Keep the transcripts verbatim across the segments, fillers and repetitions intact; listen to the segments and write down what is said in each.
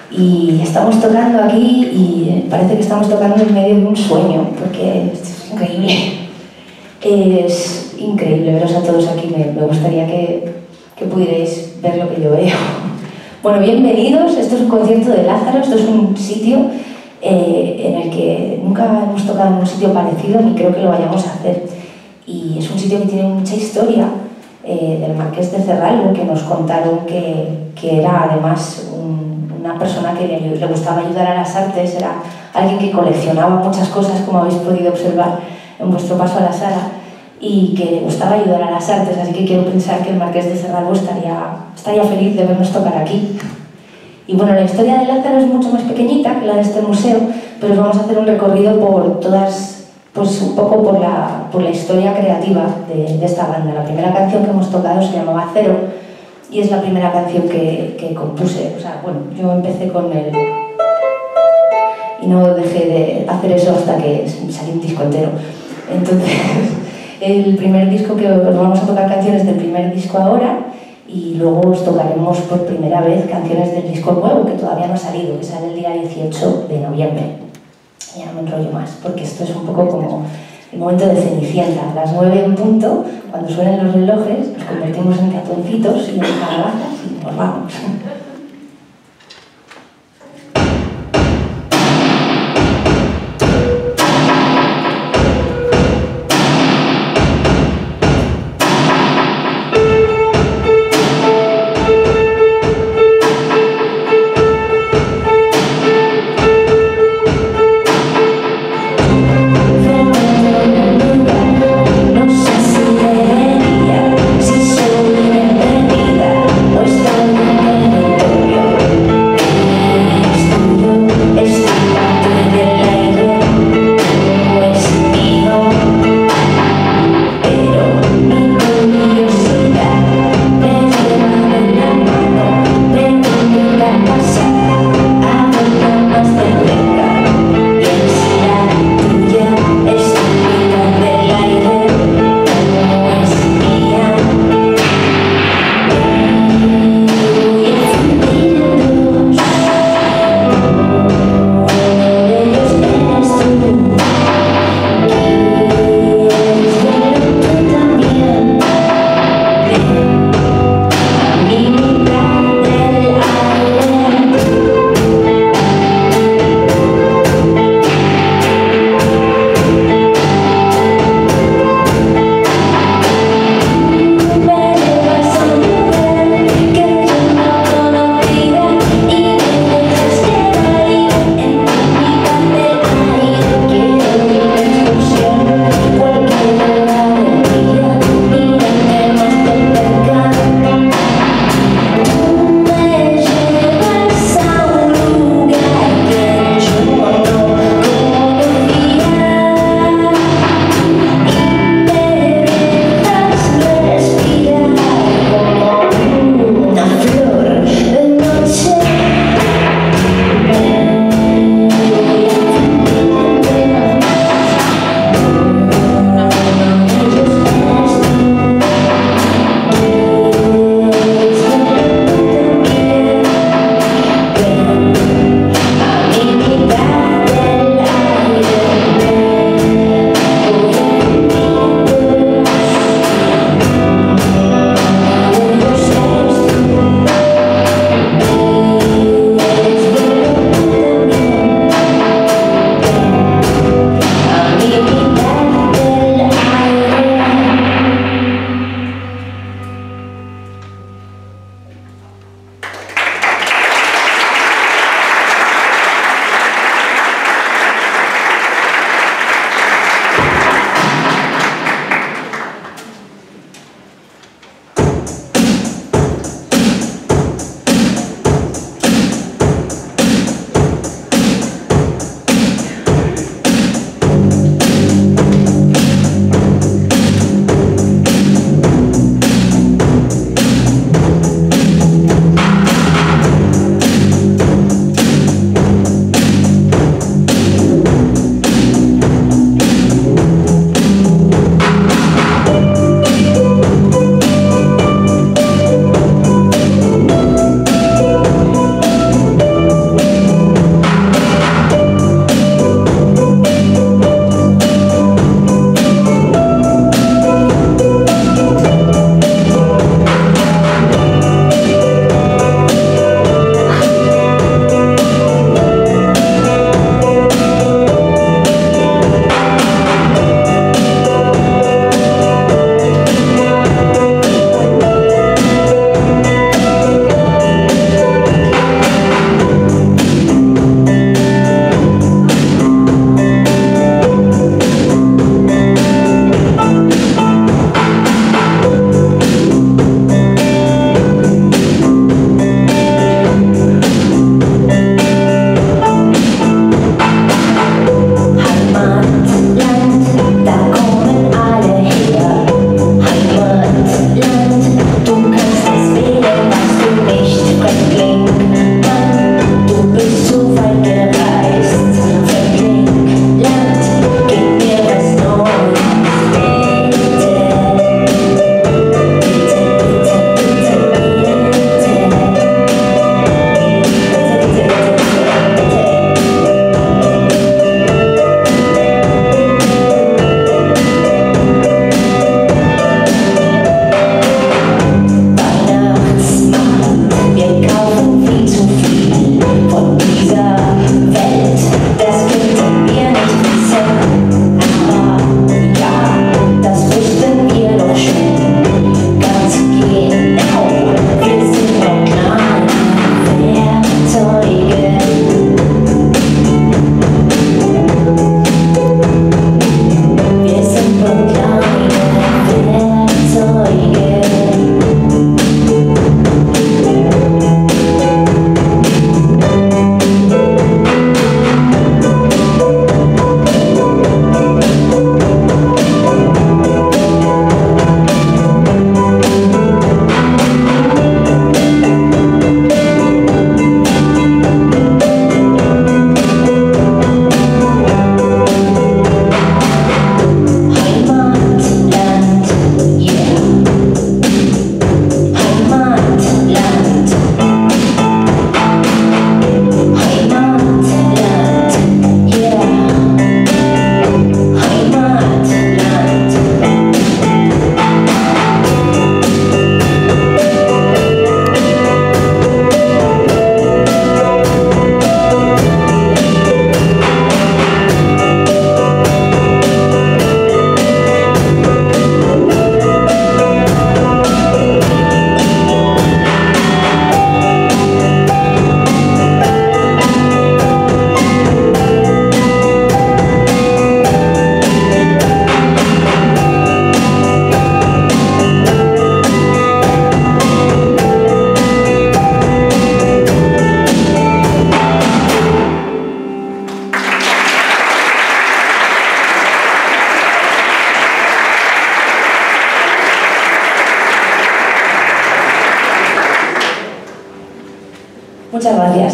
Y estamos tocando aquí y parece que estamos tocando en medio de un sueño, porque es increíble. Es increíble veros a todos aquí, me, me gustaría que, que pudierais ver lo que yo veo. Bueno, bienvenidos, esto es un concierto de Lázaro, esto es un sitio eh, en el que nunca hemos tocado en un sitio parecido, ni creo que lo vayamos a hacer. Y es un sitio que tiene mucha historia, eh, del Marqués de Cerralbo, que nos contaron que, que era además un, una persona que le, le gustaba ayudar a las artes, era alguien que coleccionaba muchas cosas, como habéis podido observar en vuestro paso a la sala, y que le gustaba ayudar a las artes, así que quiero pensar que el Marqués de Cerralbo estaría, estaría feliz de vernos tocar aquí. Y bueno, la historia de Lázaro es mucho más pequeñita que la de este museo, pero vamos a hacer un recorrido por todas, pues un poco por la, por la historia creativa de, de esta banda. La primera canción que hemos tocado se llamaba Cero, y es la primera canción que, que compuse. O sea, bueno, yo empecé con el... y no dejé de hacer eso hasta que salí un disco entero. Entonces, el primer disco que os vamos a tocar canciones del primer disco ahora, y luego os tocaremos por primera vez canciones del disco nuevo, que todavía no ha salido, que sale el día dieciocho de noviembre. Ya no me enrollo más, porque esto es un poco como el momento de Cenicienta. A las nueve en punto, cuando suenen los relojes, nos convertimos en ratoncitos y en calabazas y nos vamos. Si soy bienvenida, no está bien.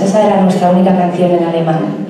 esa era nuestra única canción en alemán.